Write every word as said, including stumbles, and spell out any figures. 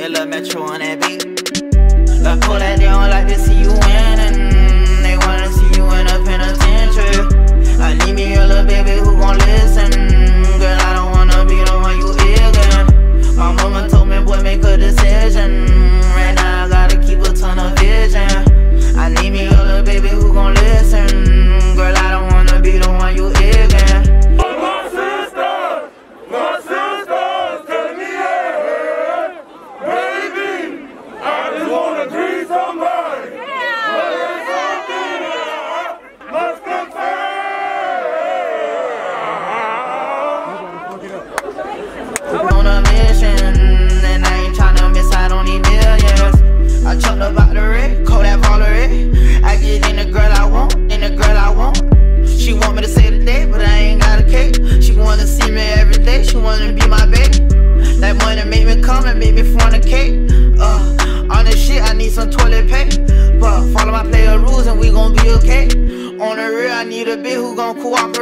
a little metro on that beat. But pull that, they don't like to see you winning. They wanna see you in a penitentiary. I need me a little baby who gon' listen. Girl, I don't wanna be the one you ignorant. My mama told me, boy, make a decision. Right now I gotta keep a ton of vision. I need me a little baby who gon' listen. Girl, I don't wanna be the one you ignorant. My sister, my sister's telling me, yeah, baby, I just wanna greet somebody. There's something I must confess. On a mission, and I ain't tryna miss out on these millions. I chucked about the red, call that Valerie. I get in the girl I want, in the girl I want. She want me to say today, but I ain't got a cake. She wanna see me every day, she wanna be my baby. That money make me come and make me fornicate. Uh, on this shit, I need some toilet paper. But follow my player rules and we gon' be okay. On the real, I need a bitch who gon' cooperate.